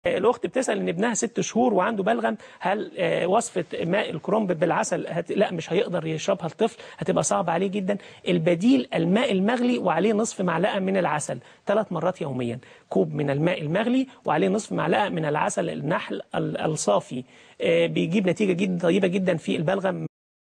الاخت بتسال ان ابنها 6 شهور وعنده بلغم، هل وصفه ماء الكرنب بالعسل لا مش هيقدر يشربها الطفل، هتبقى صعبه عليه جدا. البديل الماء المغلي وعليه نصف معلقه من العسل 3 مرات يوميا. كوب من الماء المغلي وعليه نصف معلقه من العسل النحل الصافي، بيجيب نتيجه جدا طيبه جدا في البلغم.